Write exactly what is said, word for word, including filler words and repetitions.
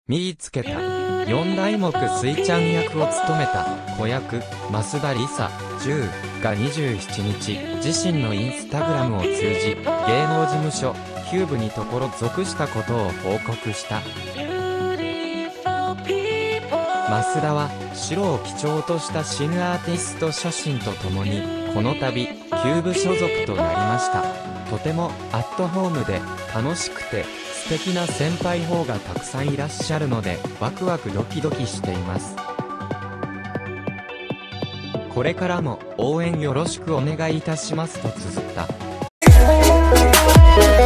見つけた。四大目水ちゃん役を務めた子役、増田理沙、じゅうがにじゅうしちにち、自身のインスタグラムを通じ、芸能事務所、キューブにところ属したことを報告した。増田は、白を基調とした新アーティスト写真とともに、この度、キューブ所属となりました。とても、アットホームで、楽しくて、素敵な先輩方がたくさんいらっしゃるので、ワクワクドキドキしています。これからも応援よろしくお願いいたしますと綴った。